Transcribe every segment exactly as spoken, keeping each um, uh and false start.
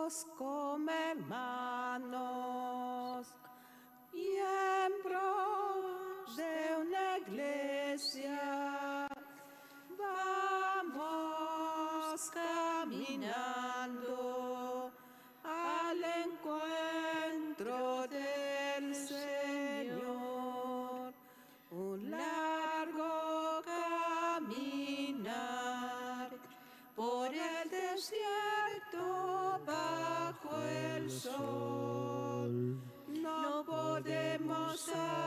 como hermanos, miembros de una iglesia, vamos caminando al encuentro del Señor. Un largo caminar por el desierto bajo el sol. No podemos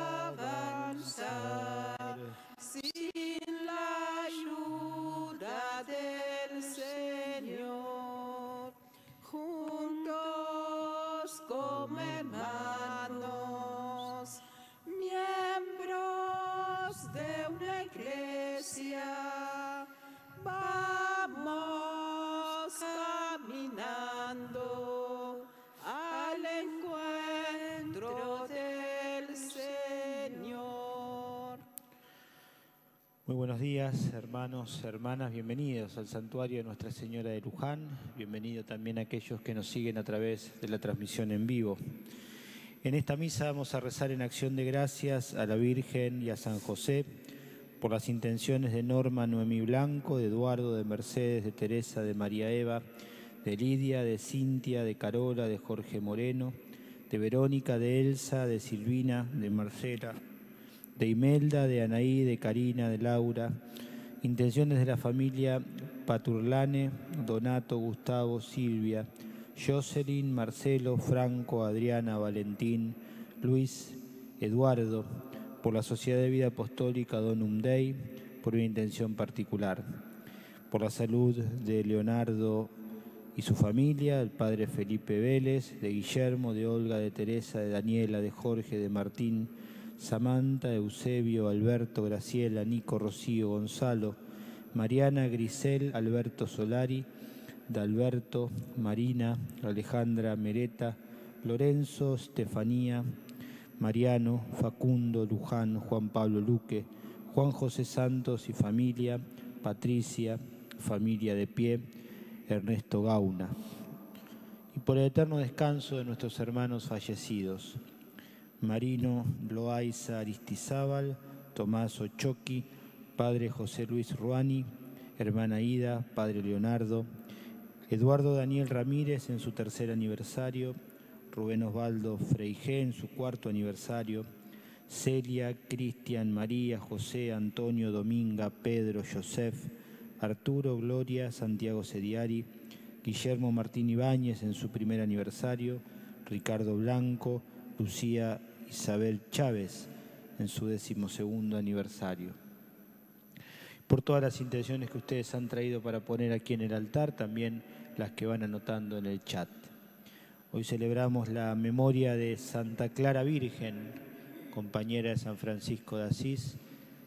avanzar sin la ayuda del Señor. Juntos como hermanos, miembros de una iglesia, vamos caminando al encuentro del Señor. Muy buenos días, hermanos, hermanas, bienvenidos al santuario de Nuestra Señora de Luján. Bienvenido también a aquellos que nos siguen a través de la transmisión en vivo. En esta misa vamos a rezar en acción de gracias a la Virgen y a San José por las intenciones de Norma Noemí Blanco, de Eduardo, de Mercedes, de Teresa, de María Eva, de Lidia, de Cintia, de Carola, de Jorge Moreno, de Verónica, de Elsa, de Silvina, de Marcela, de Imelda, de Anaí, de Karina, de Laura, intenciones de la familia Paturlane, Donato, Gustavo, Silvia, Jocelyn, Marcelo, Franco, Adriana, Valentín, Luis, Eduardo, por la Sociedad de Vida Apostólica Donum Dei, por una intención particular, por la salud de Leonardo y su familia, el padre Felipe Vélez, de Guillermo, de Olga, de Teresa, de Daniela, de Jorge, de Martín, Samantha, Eusebio, Alberto, Graciela, Nico, Rocío, Gonzalo, Mariana, Grisel, Alberto Solari, de Alberto, Marina, Alejandra, Mereta, Lorenzo, Estefanía, Mariano, Facundo, Luján, Juan Pablo Luque, Juan José Santos y familia, Patricia, familia de pie, Ernesto Gauna. Y por el eterno descanso de nuestros hermanos fallecidos, Marino Loaiza Aristizábal, Tomás Ochoqui, padre José Luis Ruani, hermana Ida, padre Leonardo, Eduardo Daniel Ramírez en su tercer aniversario, Rubén Osvaldo Freigé en su cuarto aniversario, Celia, Cristian, María, José, Antonio, Dominga, Pedro, Josef, Arturo, Gloria, Santiago Sediari, Guillermo Martín Ibáñez en su primer aniversario, Ricardo Blanco, Lucía Isabel Chávez en su decimosegundo aniversario. Por todas las intenciones que ustedes han traído para poner aquí en el altar, también las que van anotando en el chat. Hoy celebramos la memoria de Santa Clara Virgen, compañera de San Francisco de Asís.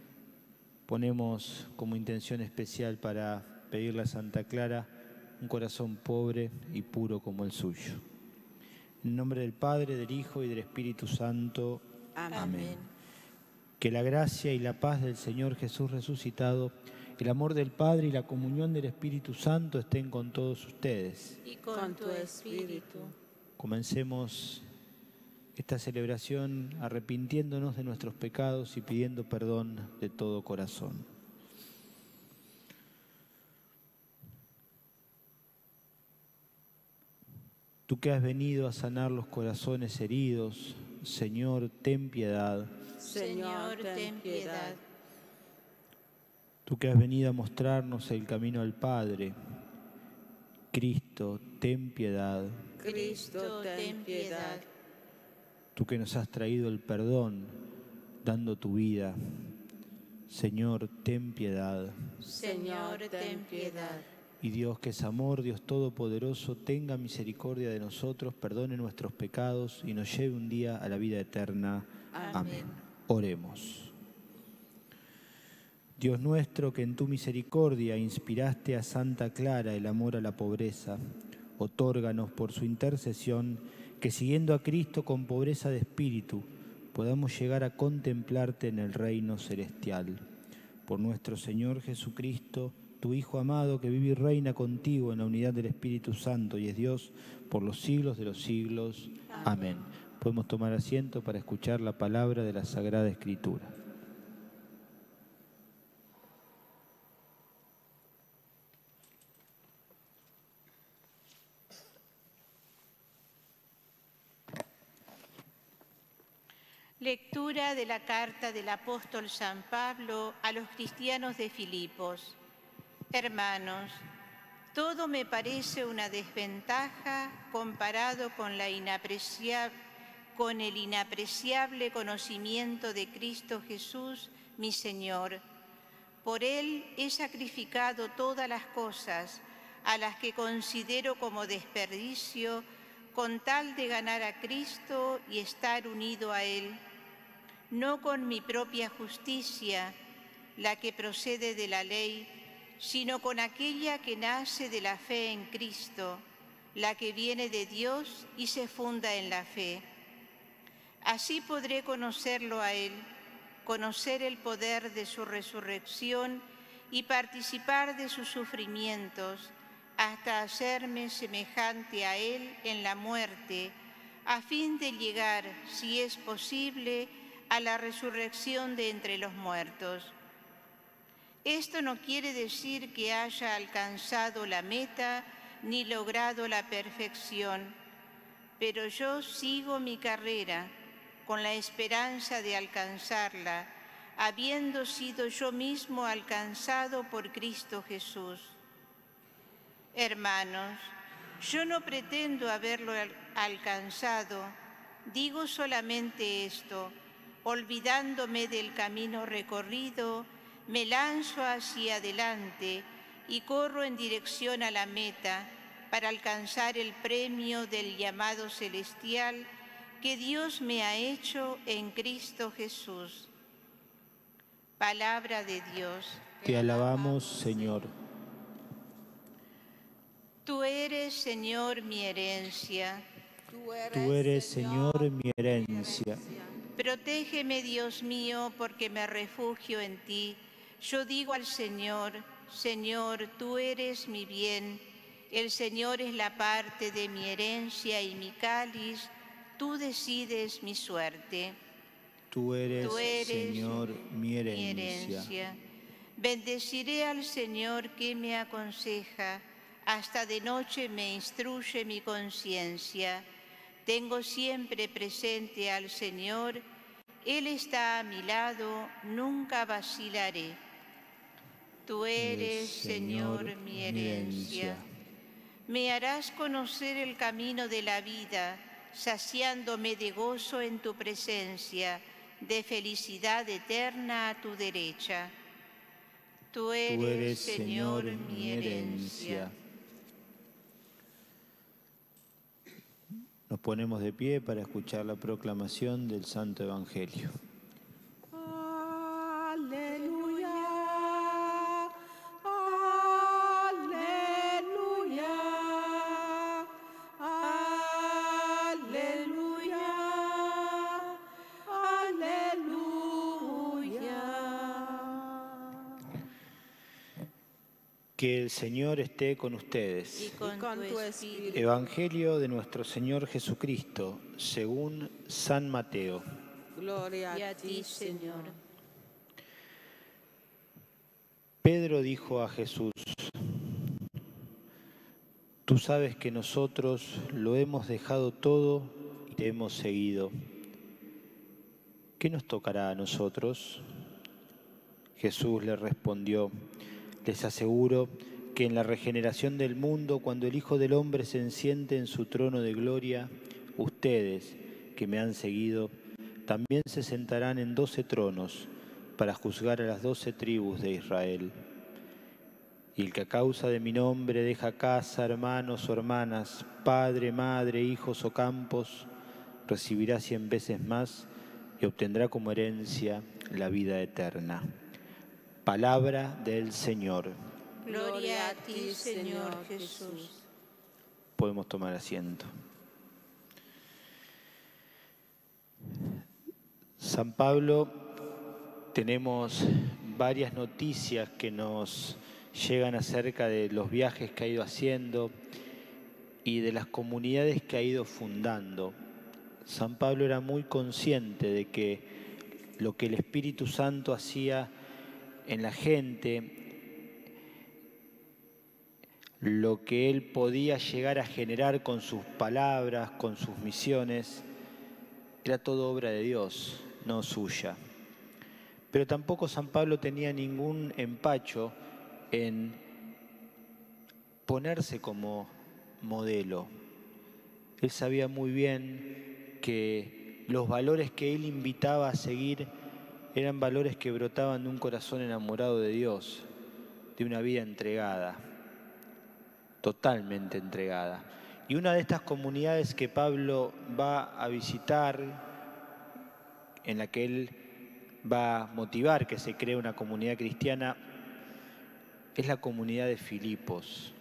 Ponemos como intención especial para pedirle a Santa Clara un corazón pobre y puro como el suyo. En nombre del Padre, del Hijo y del Espíritu Santo. Amén. Amén. Que la gracia y la paz del Señor Jesús resucitado, el amor del Padre y la comunión del Espíritu Santo estén con todos ustedes. Y con tu espíritu. Comencemos esta celebración arrepintiéndonos de nuestros pecados y pidiendo perdón de todo corazón. Tú que has venido a sanar los corazones heridos, Señor, ten piedad. Señor, ten piedad. Tú que has venido a mostrarnos el camino al Padre, Cristo, ten piedad. Cristo, ten piedad. Tú que nos has traído el perdón, dando tu vida, Señor, ten piedad. Señor, ten piedad. Y Dios, que es amor, Dios Todopoderoso, tenga misericordia de nosotros, perdone nuestros pecados y nos lleve un día a la vida eterna. Amén. Amén. Oremos. Dios nuestro, que en tu misericordia inspiraste a Santa Clara el amor a la pobreza, otórganos por su intercesión que siguiendo a Cristo con pobreza de espíritu podamos llegar a contemplarte en el reino celestial. Por nuestro Señor Jesucristo, tu Hijo amado, que vive y reina contigo en la unidad del Espíritu Santo y es Dios por los siglos de los siglos. Amén. Amén. Podemos tomar asiento para escuchar la palabra de la Sagrada Escritura. Lectura de la carta del apóstol San Pablo a los cristianos de Filipos. Hermanos, todo me parece una desventaja comparado con, la inapreciable, con el inapreciable conocimiento de Cristo Jesús, mi Señor. Por Él he sacrificado todas las cosas, a las que considero como desperdicio, con tal de ganar a Cristo y estar unido a Él, no con mi propia justicia, la que procede de la ley, sino con aquella que nace de la fe en Cristo, la que viene de Dios y se funda en la fe. Así podré conocerlo a Él, conocer el poder de su resurrección y participar de sus sufrimientos, hasta hacerme semejante a Él en la muerte, a fin de llegar, si es posible, a la resurrección de entre los muertos. Esto no quiere decir que haya alcanzado la meta ni logrado la perfección, pero yo sigo mi carrera con la esperanza de alcanzarla, habiendo sido yo mismo alcanzado por Cristo Jesús. Hermanos, yo no pretendo haberlo alcanzado, digo solamente esto: olvidándome del camino recorrido, me lanzo hacia adelante y corro en dirección a la meta para alcanzar el premio del llamado celestial que Dios me ha hecho en Cristo Jesús. Palabra de Dios. Te alabamos, Señor. Tú eres, Señor, mi herencia. Tú eres, Señor, mi herencia. Protégeme, Dios mío, porque me refugio en ti. Yo digo al Señor: Señor, tú eres mi bien. El Señor es la parte de mi herencia y mi cáliz. Tú decides mi suerte. Tú eres, tú eres Señor, mi herencia. mi herencia. Bendeciré al Señor que me aconseja. Hasta de noche me instruye mi conciencia. Tengo siempre presente al Señor, Él está a mi lado, nunca vacilaré. Tú eres, Señor, Señor mi herencia. Me harás conocer el camino de la vida, saciándome de gozo en tu presencia, de felicidad eterna a tu derecha. Tú eres, Tú eres Señor, Señor, mi herencia. Nos ponemos de pie para escuchar la proclamación del Santo Evangelio. Aleluya, aleluya, aleluya, aleluya. Que el Señor esté con ustedes. Y con, Y con tu tu espíritu. Evangelio de nuestro Señor Jesucristo, según San Mateo. Gloria Y a ti, Señor. Pedro dijo a Jesús: Tú sabes que nosotros lo hemos dejado todo y te hemos seguido. ¿Qué nos tocará a nosotros? Jesús le respondió: Les aseguro que en la regeneración del mundo, cuando el Hijo del Hombre se siente en su trono de gloria, ustedes, que me han seguido, también se sentarán en doce tronos para juzgar a las doce tribus de Israel. Y el que a causa de mi nombre deja casa, hermanos o hermanas, padre, madre, hijos o campos, recibirá cien veces más y obtendrá como herencia la vida eterna. Palabra del Señor. Gloria a ti, Señor Jesús. Podemos tomar asiento. San Pablo, tenemos varias noticias que nos llegan acerca de los viajes que ha ido haciendo y de las comunidades que ha ido fundando. San Pablo era muy consciente de que lo que el Espíritu Santo hacía en la gente, lo que él podía llegar a generar con sus palabras, con sus misiones, era todo obra de Dios, no suya. Pero tampoco San Pablo tenía ningún empacho en ponerse como modelo. Él sabía muy bien que los valores que él invitaba a seguir eran valores que brotaban de un corazón enamorado de Dios, de una vida entregada, totalmente entregada. Y una de estas comunidades que Pablo va a visitar, en la que él va a motivar que se cree una comunidad cristiana, es la comunidad de Filipos.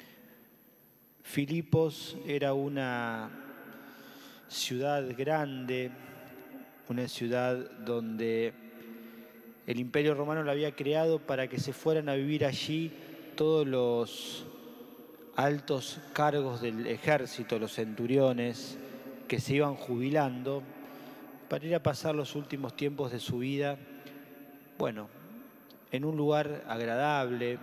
Filipos era una ciudad grande, una ciudad donde el Imperio Romano la había creado para que se fueran a vivir allí todos los altos cargos del ejército, los centuriones, que se iban jubilando para ir a pasar los últimos tiempos de su vida, bueno, en un lugar agradable,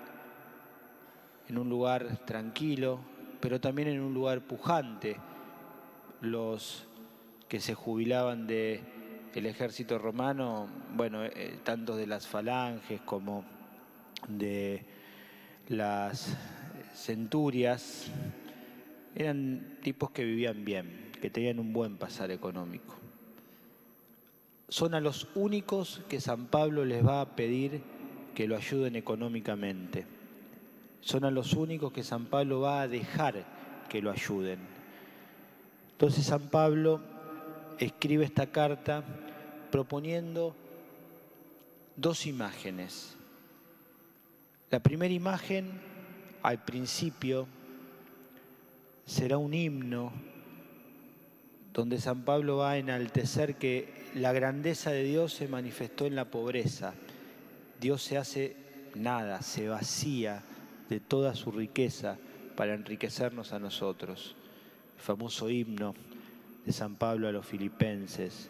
en un lugar tranquilo, pero también en un lugar pujante. Los que se jubilaban del ejército romano, bueno, eh, tanto de las falanges como de las centurias, eran tipos que vivían bien, que tenían un buen pasar económico. Son a los únicos que San Pablo les va a pedir que lo ayuden económicamente. Son a los únicos que San Pablo va a dejar que lo ayuden. Entonces San Pablo escribe esta carta proponiendo dos imágenes. La primera imagen, al principio, será un himno donde San Pablo va a enaltecer que la grandeza de Dios se manifestó en la pobreza. Dios se hace nada, se vacía de toda su riqueza para enriquecernos a nosotros. El famoso himno de San Pablo a los filipenses.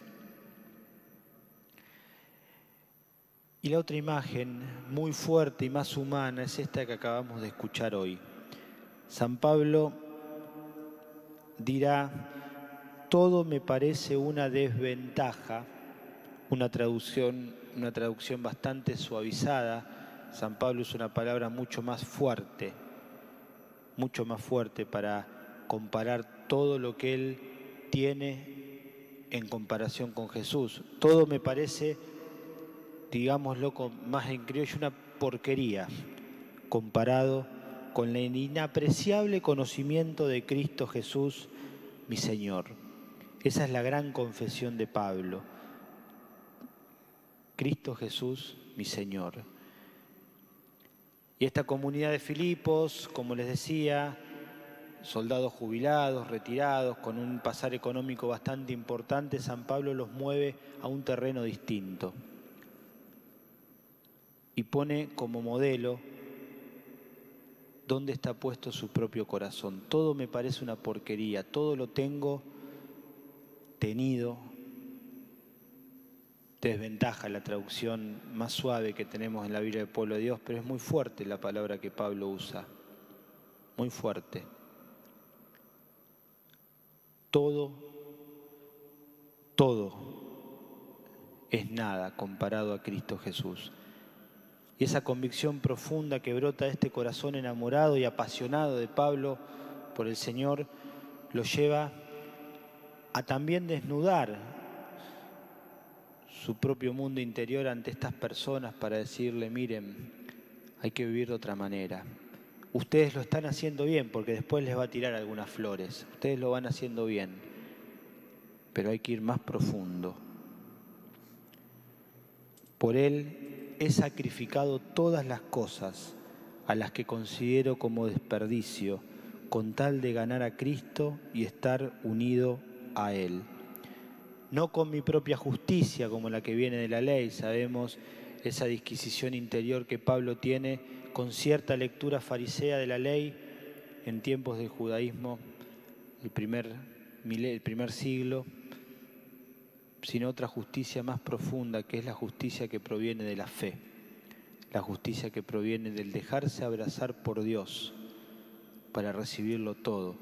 Y la otra imagen, muy fuerte y más humana, es esta que acabamos de escuchar hoy. San Pablo dirá: todo me parece una desventaja, una traducción, una traducción bastante suavizada. San Pablo es una palabra mucho más fuerte, mucho más fuerte para comparar todo lo que él tiene en comparación con Jesús. Todo me parece, digámoslo con, más en criollo, una porquería comparado con el inapreciable conocimiento de Cristo Jesús, mi Señor. Esa es la gran confesión de Pablo. Cristo Jesús, mi Señor. Y esta comunidad de Filipos, como les decía, soldados jubilados, retirados, con un pasar económico bastante importante, San Pablo los mueve a un terreno distinto y pone como modelo dónde está puesto su propio corazón. Todo me parece una porquería, todo lo tengo tenido. Desventaja la traducción más suave que tenemos en la Biblia del Pueblo de Dios, pero es muy fuerte la palabra que Pablo usa, muy fuerte. Todo, todo es nada comparado a Cristo Jesús. Y esa convicción profunda que brota de este corazón enamorado y apasionado de Pablo por el Señor lo lleva a también desnudar su propio mundo interior ante estas personas para decirle: miren, hay que vivir de otra manera. Ustedes lo están haciendo bien, porque después les va a tirar algunas flores. Ustedes lo van haciendo bien, pero hay que ir más profundo. Por Él he sacrificado todas las cosas a las que considero como desperdicio, con tal de ganar a Cristo y estar unido a Él. No con mi propia justicia como la que viene de la ley. Sabemos esa disquisición interior que Pablo tiene con cierta lectura farisea de la ley en tiempos del judaísmo, el primer, el primer siglo, sino otra justicia más profunda, que es la justicia que proviene de la fe, la justicia que proviene del dejarse abrazar por Dios para recibirlo todo.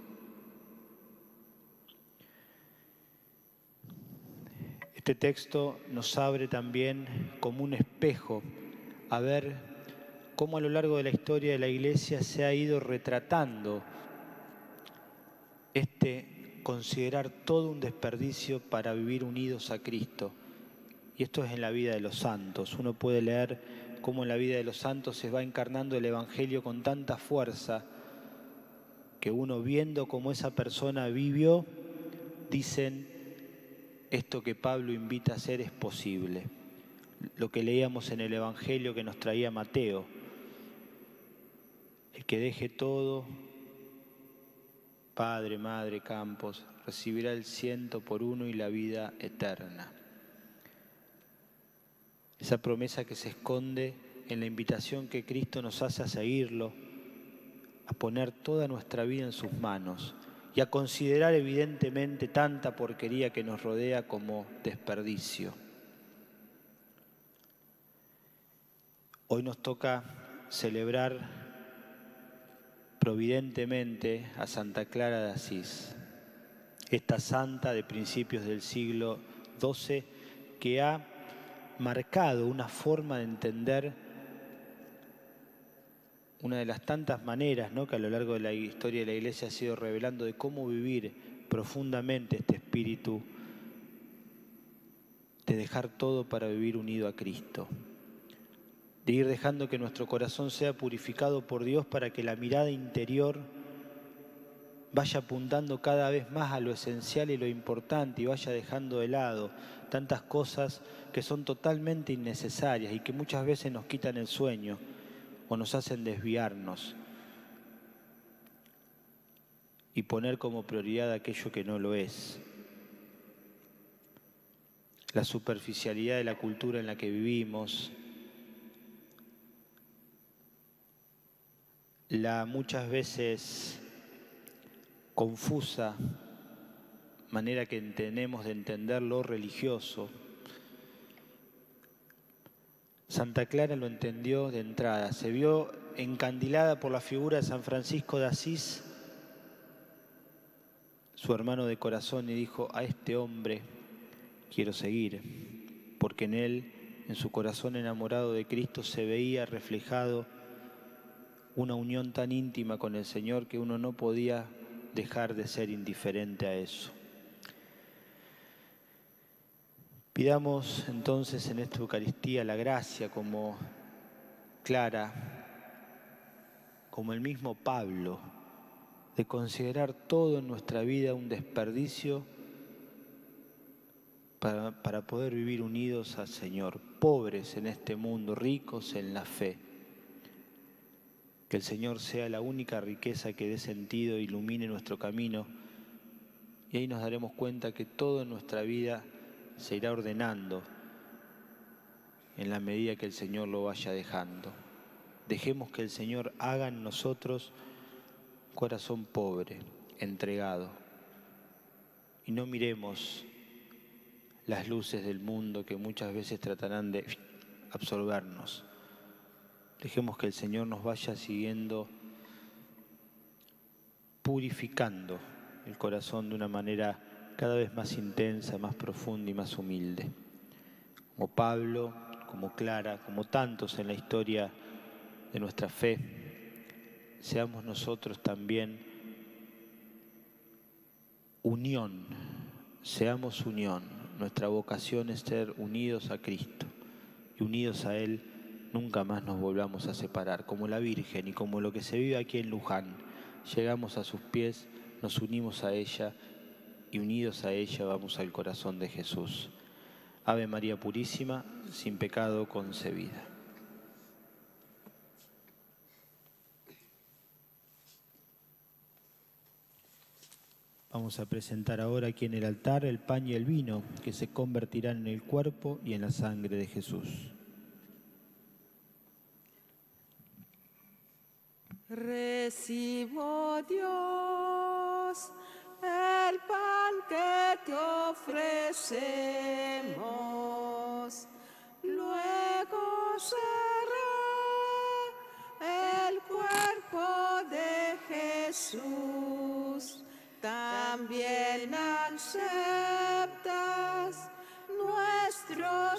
Este texto nos abre también como un espejo a ver cómo a lo largo de la historia de la Iglesia se ha ido retratando este considerar todo un desperdicio para vivir unidos a Cristo. Y esto es en la vida de los santos. Uno puede leer cómo en la vida de los santos se va encarnando el Evangelio con tanta fuerza que uno, viendo cómo esa persona vivió, dicen: esto que Pablo invita a hacer es posible. Lo que leíamos en el Evangelio que nos traía Mateo: el que deje todo, padre, madre, campos, recibirá el ciento por uno y la vida eterna. Esa promesa que se esconde en la invitación que Cristo nos hace a seguirlo, a poner toda nuestra vida en sus manos y a considerar evidentemente tanta porquería que nos rodea como desperdicio. Hoy nos toca celebrar providentemente a Santa Clara de Asís, esta santa de principios del siglo doce que ha marcado una forma de entender, una de las tantas maneras, ¿no?, que a lo largo de la historia de la Iglesia ha sido revelando de cómo vivir profundamente este espíritu de dejar todo para vivir unido a Cristo, de ir dejando que nuestro corazón sea purificado por Dios para que la mirada interior vaya apuntando cada vez más a lo esencial y lo importante y vaya dejando de lado tantas cosas que son totalmente innecesarias y que muchas veces nos quitan el sueño o nos hacen desviarnos y poner como prioridad aquello que no lo es. La superficialidad de la cultura en la que vivimos, la muchas veces confusa manera que tenemos de entender lo religioso. Santa Clara lo entendió de entrada, se vio encandilada por la figura de San Francisco de Asís, su hermano de corazón, y dijo: a este hombre quiero seguir, porque en él, en su corazón enamorado de Cristo, se veía reflejado una unión tan íntima con el Señor que uno no podía dejar de ser indiferente a eso. Pidamos entonces en esta Eucaristía la gracia como Clara, como el mismo Pablo, de considerar todo en nuestra vida un desperdicio para, para poder vivir unidos al Señor, pobres en este mundo, ricos en la fe. Que el Señor sea la única riqueza que dé sentido e ilumine nuestro camino, y ahí nos daremos cuenta que todo en nuestra vida se irá ordenando en la medida que el Señor lo vaya dejando. Dejemos que el Señor haga en nosotros un corazón pobre, entregado, y no miremos las luces del mundo que muchas veces tratarán de absorbernos. Dejemos que el Señor nos vaya siguiendo, purificando el corazón de una manera cada vez más intensa, más profunda y más humilde. Como Pablo, como Clara, como tantos en la historia de nuestra fe, seamos nosotros también unión, seamos unión. Nuestra vocación es ser unidos a Cristo y unidos a Él nunca más nos volvamos a separar, como la Virgen y como lo que se vive aquí en Luján. Llegamos a sus pies, nos unimos a ella y unidos a ella vamos al corazón de Jesús. Ave María Purísima, sin pecado concebida. Vamos a presentar ahora aquí en el altar el pan y el vino que se convertirán en el cuerpo y en la sangre de Jesús. Recibo, Dios, el pan que te ofrecemos. Luego será el cuerpo de Jesús. También aceptas nuestro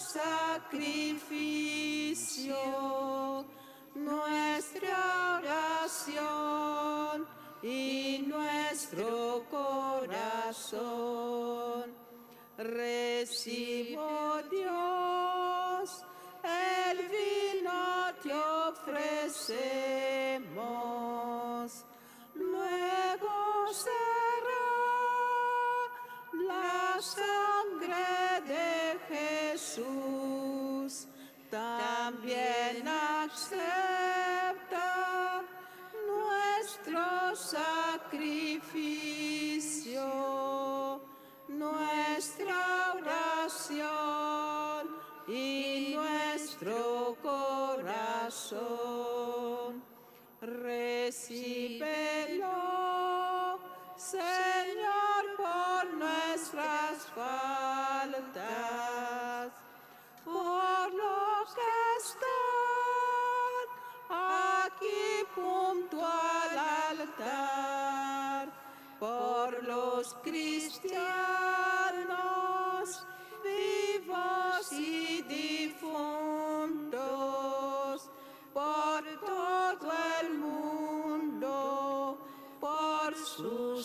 sacrificio, nuestra oración y nuestro corazón. Recibo, Dios, el vino te ofrecemos. Luego será la sangre de Jesús. También acepta nuestro sacrificio, nuestra oración y nuestro corazón. Recíbelo, Señor, por nuestras faltas, por los que están aquí junto al altar, por los cristianos vivos y difuntos, por todo el mundo, por su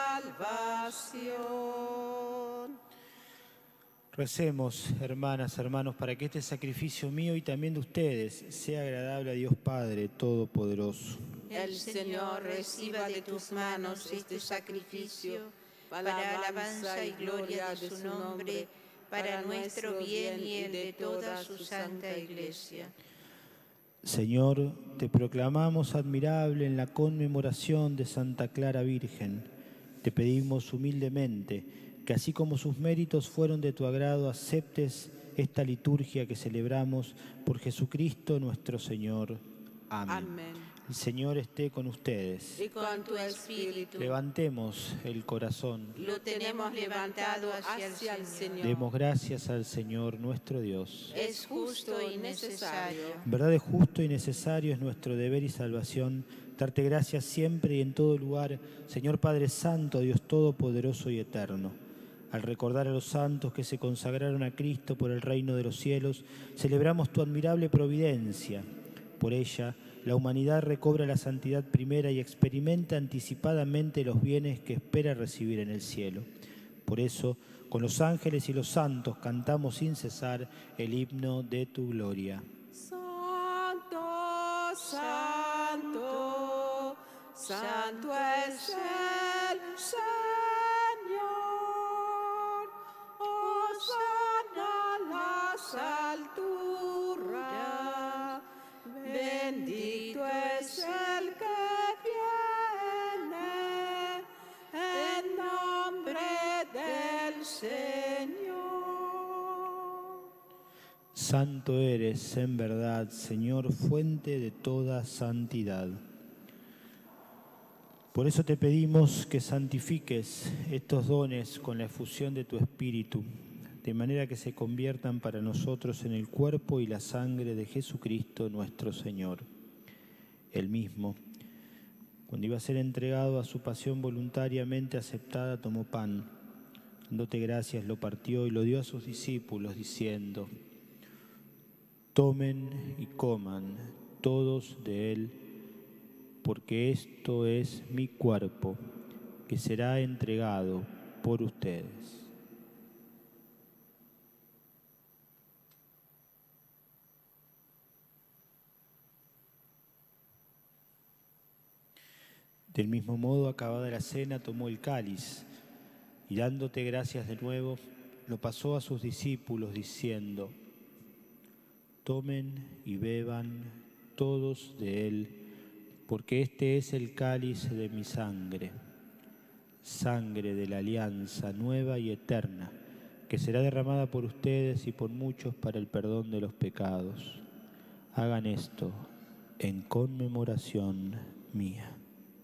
salvación. Recemos, hermanas, hermanos, para que este sacrificio mío y también de ustedes sea agradable a Dios Padre Todopoderoso. El Señor reciba de tus manos este sacrificio para alabanza y gloria de su nombre, para nuestro bien y el de toda su santa Iglesia. Señor, te proclamamos admirable en la conmemoración de Santa Clara Virgen. Te pedimos humildemente que así como sus méritos fueron de tu agrado, aceptes esta liturgia que celebramos por Jesucristo nuestro Señor. Amén. Amén. El Señor esté con ustedes. Y con tu espíritu. Levantemos el corazón. Lo tenemos levantado hacia, hacia el Señor. Demos gracias al Señor nuestro Dios. Es justo y necesario. En verdad es justo y necesario, es nuestro deber y salvación, darte gracias siempre y en todo lugar, Señor Padre Santo, Dios Todopoderoso y Eterno. Al recordar a los santos que se consagraron a Cristo por el reino de los cielos, celebramos tu admirable providencia. Por ella, la humanidad recobra la santidad primera y experimenta anticipadamente los bienes que espera recibir en el cielo. Por eso, con los ángeles y los santos cantamos sin cesar el himno de tu gloria. Santo, santo, santo es el Señor. Hosana en las alturas. Bendito es el que viene en nombre del Señor. Santo eres, en verdad, Señor, fuente de toda santidad. Por eso te pedimos que santifiques estos dones con la efusión de tu Espíritu, de manera que se conviertan para nosotros en el cuerpo y la sangre de Jesucristo nuestro Señor. Él mismo, cuando iba a ser entregado a su pasión voluntariamente aceptada, tomó pan, dándote gracias, lo partió y lo dio a sus discípulos, diciendo: tomen y coman todos de él, porque esto es mi cuerpo, que será entregado por ustedes. Del mismo modo, acabada la cena, tomó el cáliz y dándote gracias de nuevo, lo pasó a sus discípulos diciendo: tomen y beban todos de él, porque este es el cáliz de mi sangre, sangre de la alianza nueva y eterna, que será derramada por ustedes y por muchos para el perdón de los pecados. Hagan esto en conmemoración mía.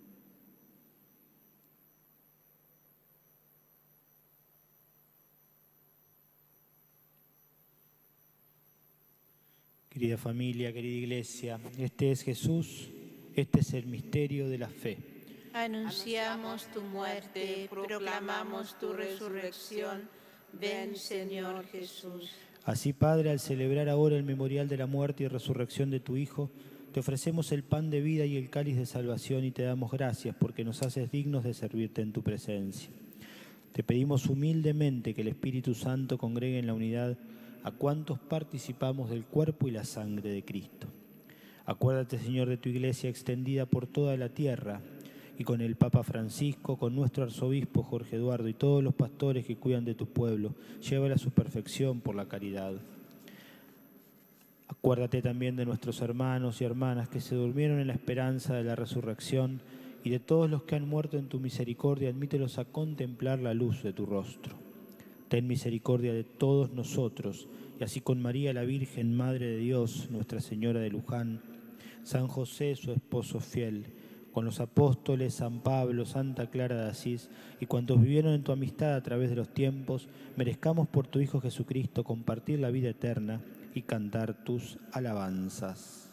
Querida familia, querida iglesia, este es Jesús, este es el misterio de la fe. Anunciamos tu muerte, proclamamos tu resurrección. Ven, Señor Jesús. Así, Padre, al celebrar ahora el memorial de la muerte y resurrección de tu Hijo, te ofrecemos el pan de vida y el cáliz de salvación y te damos gracias porque nos haces dignos de servirte en tu presencia. Te pedimos humildemente que el Espíritu Santo congregue en la unidad a cuantos participamos del cuerpo y la sangre de Cristo. Acuérdate, Señor, de tu iglesia extendida por toda la tierra y con el Papa Francisco, con nuestro arzobispo Jorge Eduardo y todos los pastores que cuidan de tu pueblo, llévala a su perfección por la caridad. Acuérdate también de nuestros hermanos y hermanas que se durmieron en la esperanza de la resurrección y de todos los que han muerto en tu misericordia, admítelos a contemplar la luz de tu rostro. Ten misericordia de todos nosotros, y así con María la Virgen, Madre de Dios, Nuestra Señora de Luján, San José, su esposo fiel, con los apóstoles, San Pablo, Santa Clara de Asís, y cuantos vivieron en tu amistad a través de los tiempos, merezcamos por tu Hijo Jesucristo compartir la vida eterna y cantar tus alabanzas.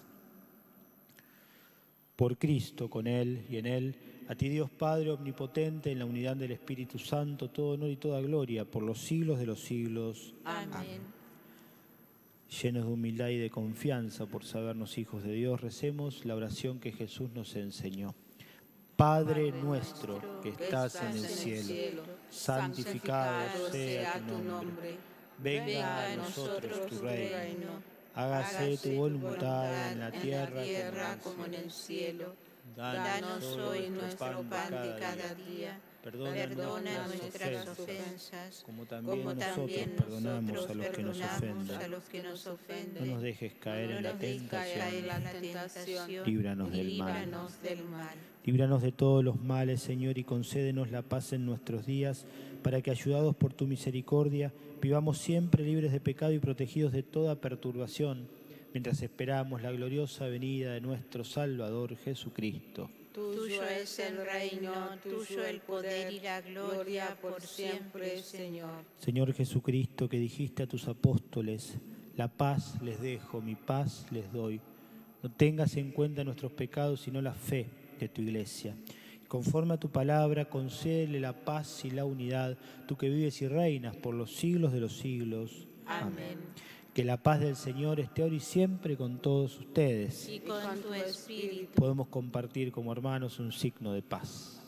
Por Cristo, con Él y en Él, a ti Dios Padre Omnipotente, en la unidad del Espíritu Santo, todo honor y toda gloria, por los siglos de los siglos. Amén. Amén. Llenos de humildad y de confianza por sabernos hijos de Dios, recemos la oración que Jesús nos enseñó. Padre nuestro que estás en el cielo, santificado sea tu nombre. Venga a nosotros tu reino. Hágase tu voluntad en la tierra como en el cielo. Danos hoy nuestro pan de cada día. Perdona nuestras ofensas, como también como nosotros también perdonamos nosotros a los que nos perdonamos a ofenden. los que nos ofenden. No nos dejes caer en la tentación. en la tentación. Líbranos del mal. Líbranos del mal. Líbranos de todos los males, Señor, y concédenos la paz en nuestros días, para que, ayudados por tu misericordia, vivamos siempre libres de pecado y protegidos de toda perturbación, mientras esperamos la gloriosa venida de nuestro Salvador Jesucristo. Tuyo es el reino, tuyo el poder y la gloria por siempre, Señor. Señor Jesucristo, que dijiste a tus apóstoles, la paz les dejo, mi paz les doy. No tengas en cuenta nuestros pecados, sino la fe de tu iglesia. Conforme a tu palabra, concédele la paz y la unidad, tú que vives y reinas por los siglos de los siglos. Amén. Que la paz del Señor esté ahora y siempre con todos ustedes. Y con tu espíritu. Podemos compartir como hermanos un signo de paz.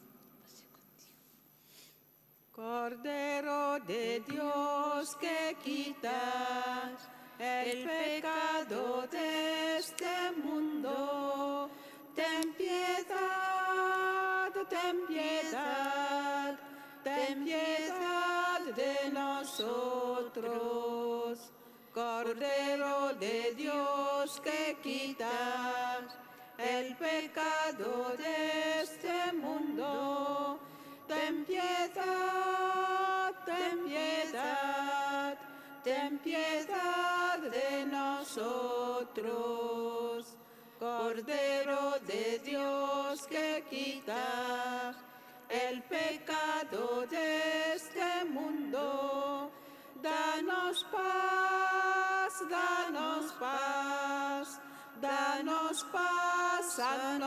Cordero de Dios que quitas el pecado de este mundo, ten piedad, ten piedad, ten piedad de nosotros. Cordero de Dios que quitas el pecado de este mundo, ten piedad, ten piedad, ten piedad de nosotros. Cordero de Dios que quitas el pecado de este mundo, danos paz, danos paz, danos paz a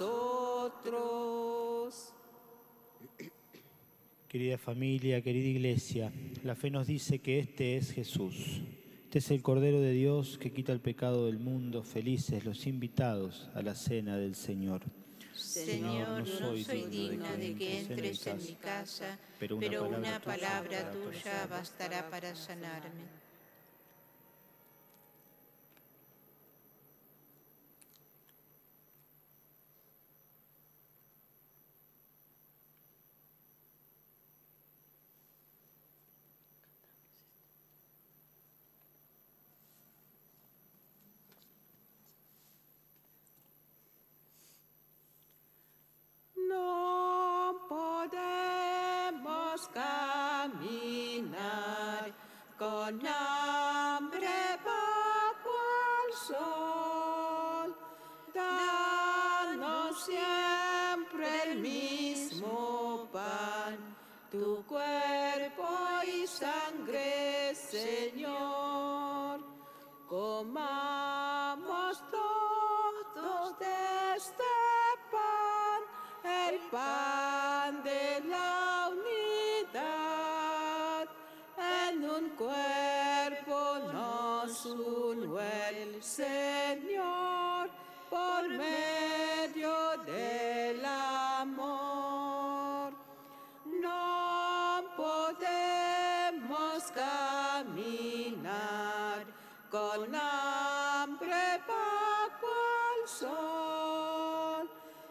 nosotros. Querida familia, querida iglesia, la fe nos dice que este es Jesús. Este es el Cordero de Dios que quita el pecado del mundo. Felices los invitados a la cena del Señor. Señor, no soy digna de que entres en mi casa, pero una palabra tuya bastará para sanarme. No podemos caminar con hambre bajo el sol. Danos siempre el mismo pan, tu cuerpo y sangre, Señor. Comamos de la unidad, en un cuerpo nos unió el Señor por medio del amor. No podemos caminar con hambre bajo el sol.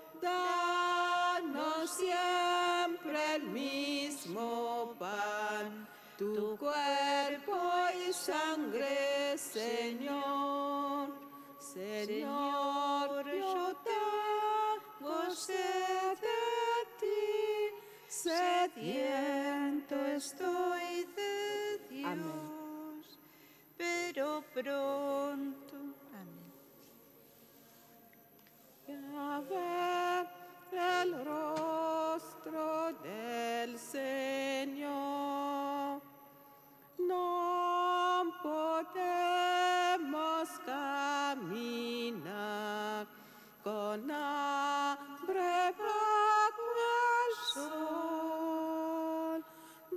Danos siempre el mismo pan, tu cuerpo y sangre, Señor. Señor, yo tengo sed de ti, sediento estoy de Dios. Amén. Pero pronto. Amén. A ver el rostro del Señor. No podemos caminar con hambre bajo el sol.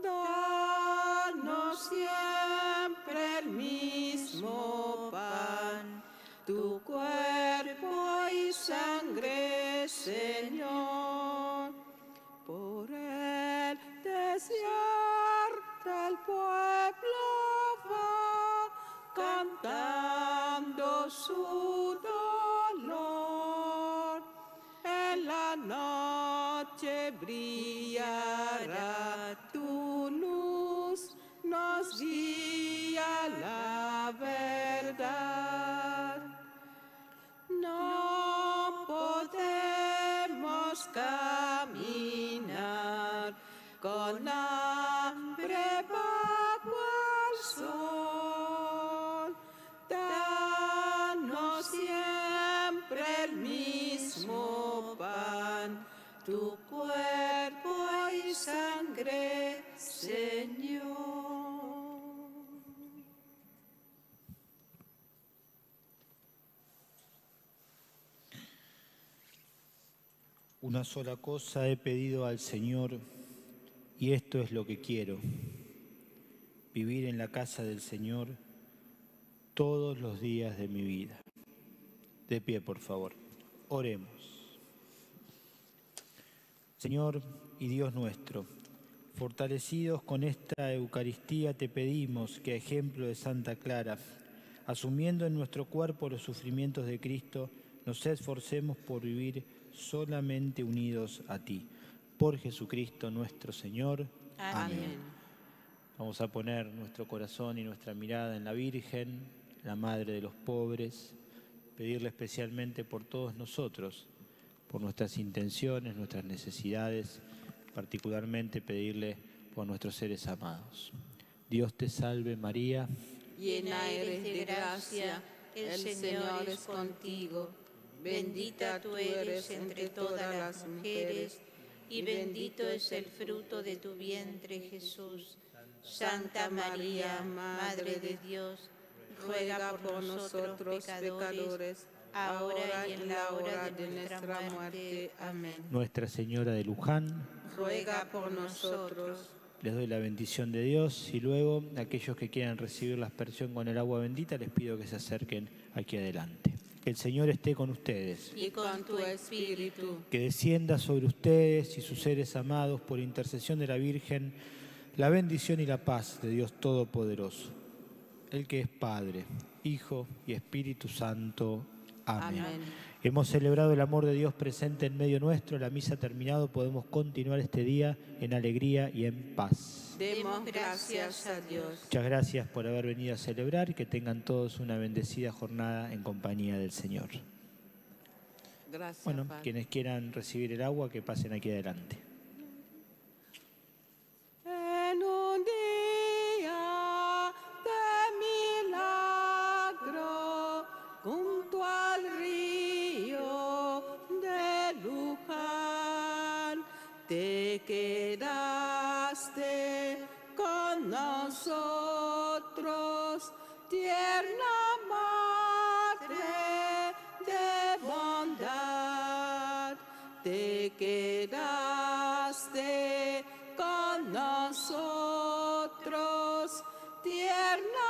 Danos siempre el mismo pan, tu cuerpo y sangre, Señor. Por el desierto el pueblo va cantando su dolor. En la noche brillará tu luz, nos guía la verdad. No podemos caminar con hambre bajo el sol. Danos siempre el mismo pan, tu cuerpo y sangre, Señor. Una sola cosa he pedido al Señor, y esto es lo que quiero: vivir en la casa del Señor todos los días de mi vida. De pie, por favor. Oremos. Señor y Dios nuestro, fortalecidos con esta Eucaristía, te pedimos que, a ejemplo de Santa Clara, asumiendo en nuestro cuerpo los sufrimientos de Cristo, nos esforcemos por vivir solamente unidos a ti. Por Jesucristo nuestro Señor. Amén. Amén. Vamos a poner nuestro corazón y nuestra mirada en la Virgen, la Madre de los pobres, pedirle especialmente por todos nosotros, por nuestras intenciones, nuestras necesidades, particularmente pedirle por nuestros seres amados. Dios te salve María, llena eres de gracia, el Señor es contigo. Bendita tú eres entre todas las mujeres, y bendito es el fruto de tu vientre, Jesús. Santa María, Madre de Dios, ruega por nosotros pecadores, ahora y en la hora de nuestra muerte. Amén. Nuestra Señora de Luján, ruega por nosotros. Les doy la bendición de Dios y luego aquellos que quieran recibir la aspersión con el agua bendita les pido que se acerquen aquí adelante. Que el Señor esté con ustedes. Y con tu espíritu. Que descienda sobre ustedes y sus seres amados por intercesión de la Virgen la bendición y la paz de Dios Todopoderoso, el que es Padre, Hijo y Espíritu Santo. Amén. Amén. Hemos celebrado el amor de Dios presente en medio nuestro. La misa terminado, podemos continuar este día en alegría y en paz. Demos gracias a Dios. Muchas gracias por haber venido a celebrar y que tengan todos una bendecida jornada en compañía del Señor. Gracias, bueno, Padre. Quienes quieran recibir el agua, que pasen aquí adelante. En un día de milagro, junto al río de Luján, te quedaste con nosotros, tierna madre de bondad, te quedaste quedaste con nosotros, tierna